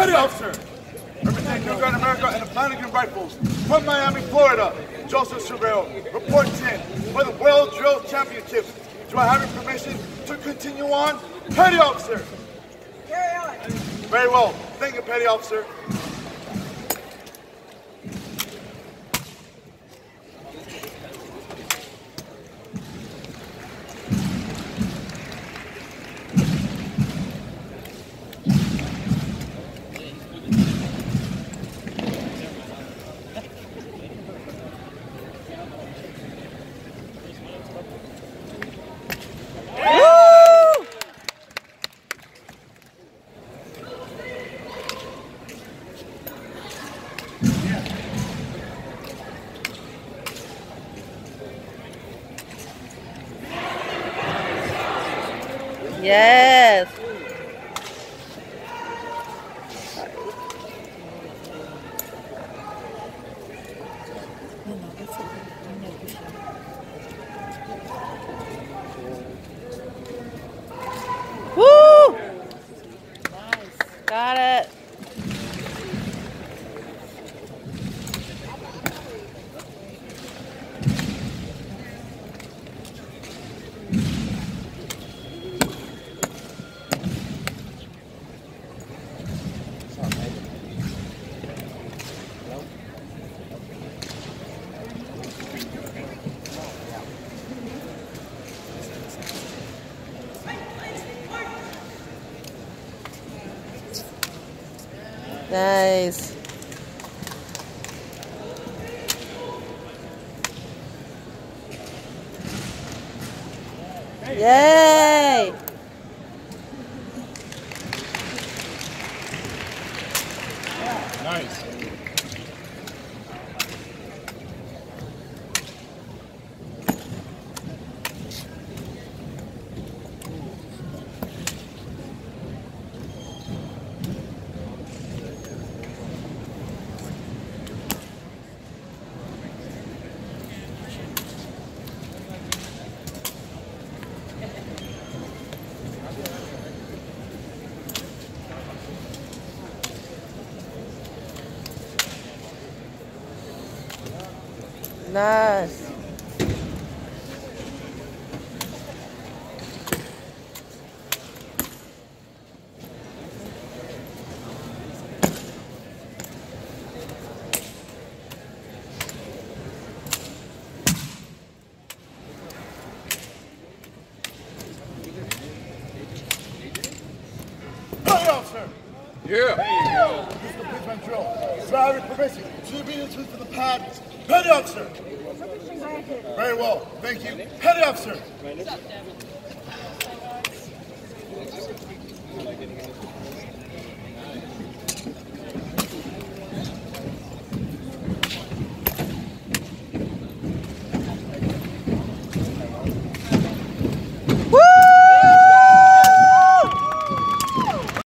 Petty Officer. Representing New Guard America and the Flanagan Rifles from Miami, Florida, Joseph Cervero reports in for the World Drill Championships. Do I have your permission to continue on? Petty Officer. Carry on. Very well. Thank you, Petty Officer. Yes. Woo! Nice. Got it. Nice. Yay! Nice. Nice. Petty Officer. Yeah. This completes my drill. Do I have your permission to be in for the pads? Petty Officer. Very well. Thank you. Petty Officer.